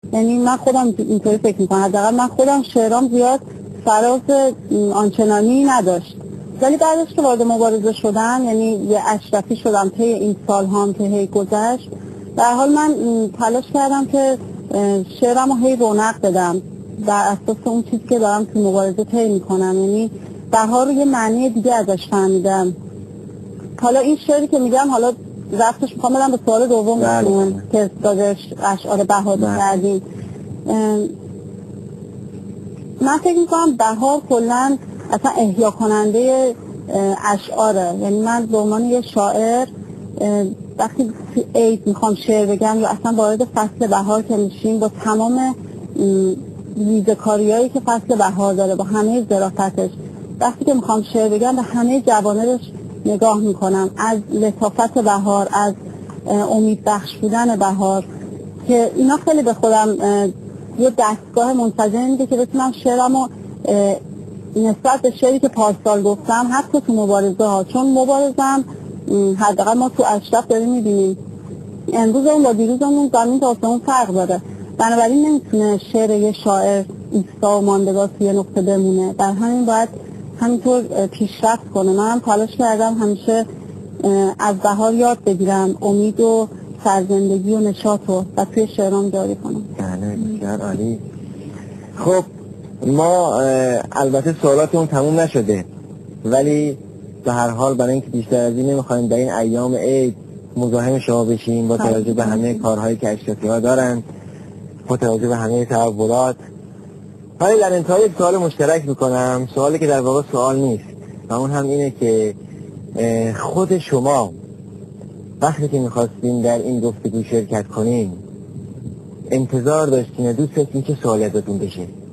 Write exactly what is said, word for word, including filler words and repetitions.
یعنی من خودم اینطوری فکر میکنم، حداقل من خودم شعرام زیاد فراز آنچنانی نداشت، ولی بعدش که وارد مبارزه شدم، یعنی یه اشرفی شدم طی این سال هم که هی گذشت، در حال من تلاش کردم که شعرم رو هی رونق بدم در اساس اون چیزی که دارم تو مبارزه طی میکنم. یعنی بهار رو یه معنی دیگه ازش فهمیدم. حالا این شعری که میگم، حالا رفتش میخوام بدم به سوال دوم که دادش اشعار بهار کردیم. من فکر میکنم بهار کلن اصلا احیا کننده اشعاره. یعنی من به عنوان یه شاعر وقتی تو عید میخوام شعر بگم یا اصلا وارد فصل بهار که میشیم، با تمام ریزکاریایی که فصل بهار داره، با همه ظرافتش، وقتی که میخوام شعر بگم به همه جوانبش نگاه میکنم، از لطافت بهار، از امید بخش بودن بهار، که اینا خیلی به خودم یه دستگاه منسجم میده که بتونم شعرمو نسبت به شعری که پارسال گفتم حتی تو مبارزه ها، چون مبارزم حداقل ما تو اشرف داریم میبینیم امروز اون با دیروزمون زمین تا آسمون فرق داره، بنابراین نمیتونه شعر یه شاعر ایستا و ماندگار توی نقطه بمونه، در همین باید همینطور پیشرفت کنه. من هم تلاش کردم همیشه از بهار یاد بگیرم، امید و سرزندگی و نشاط رو و توی شعرام جاری کنم. بله بسیار عالی. خب ما البته سوالاتمون تموم نشده، ولی به هر حال برای اینکه بیشتر از این نمیخوایم در این ایام عید مزاحم شما بشیم، با توجه به همه کارهایی که اشرفی ها دارن، با توجه به همه تحولات، ولی در انتهای یک سوال مشترک میکنم، سوالی که در واقع سوال نیست و اون هم اینه که خود شما وقتی که میخواستین در این گفتگو شرکت کنین انتظار داشتین دوست داشتین که سوالی ازتون بشه؟